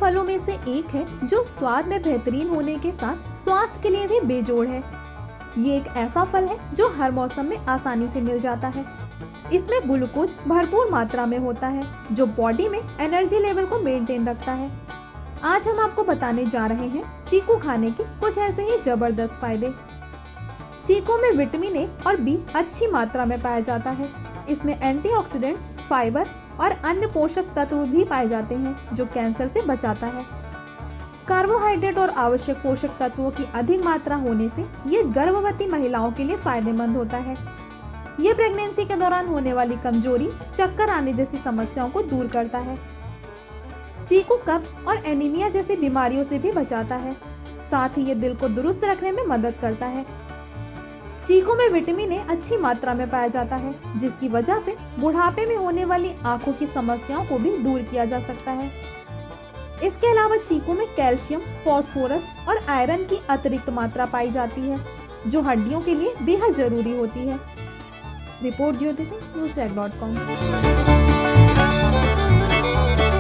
फलों में से एक है जो स्वाद में बेहतरीन होने के साथ स्वास्थ्य के लिए भी बेजोड़ है। ये एक ऐसा फल है जो हर मौसम में आसानी से मिल जाता है। इसमें ग्लूकोज भरपूर मात्रा में होता है जो बॉडी में एनर्जी लेवल को मेंटेन रखता है। आज हम आपको बताने जा रहे हैं चीकू खाने के कुछ ऐसे ही जबरदस्त फायदे। चीकू में विटामिन ए और बी अच्छी मात्रा में पाया जाता है। इसमें एंटीऑक्सीडेंट्स, फाइबर और अन्य पोषक तत्व भी पाए जाते हैं जो कैंसर से बचाता है। कार्बोहाइड्रेट और आवश्यक पोषक तत्वों की अधिक मात्रा होने से ये गर्भवती महिलाओं के लिए फायदेमंद होता है। ये प्रेगनेंसी के दौरान होने वाली कमजोरी, चक्कर आने जैसी समस्याओं को दूर करता है। चीकू कब्ज और एनीमिया जैसी बीमारियों से भी बचाता है। साथ ही ये दिल को दुरुस्त रखने में मदद करता है। चीकू में विटामिन ए अच्छी मात्रा में पाया जाता है जिसकी वजह से बुढ़ापे में होने वाली आंखों की समस्याओं को भी दूर किया जा सकता है। इसके अलावा चीकू में कैल्शियम, फास्फोरस और आयरन की अतिरिक्त मात्रा पाई जाती है जो हड्डियों के लिए बेहद जरूरी होती है। Report Jyoti Singh, newscheck.com।